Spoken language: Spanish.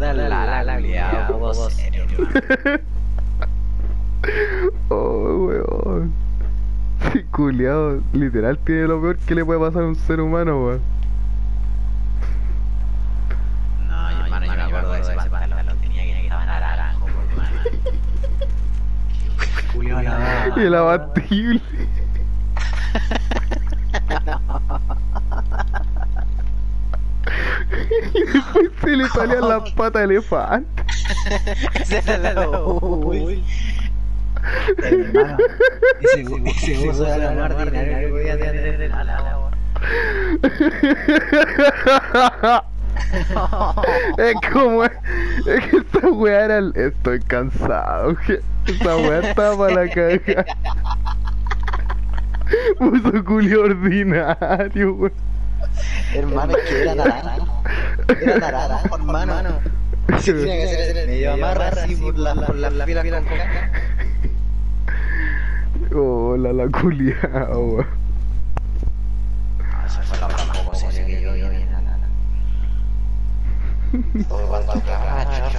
la culiao, poco serio, hermano. Oh, weón. Sí, culiao, literal tiene lo peor que le puede pasar a un ser humano, weón. No, hermano, yo me acuerdo de ese pantalón, tenía que estar naranjo, hermano. Culiao, Y el abatible. Y después se le salían las patas de elefante. Ese era la Uy. Hermano, ese uso era lo más ordinario que podía tener en el agua. Es que esa weá era estoy cansado, que esa weá estaba para la caga. Puso culio ordinario, weón. Hermano, es que era naranjo. Era naranjo, hermano. Se tenía que hacer medio amarra así por las filas con caca. Hola, la culiao, weón. Eso fue la broma poco seria que yo vi en la. Todo cuanto acá,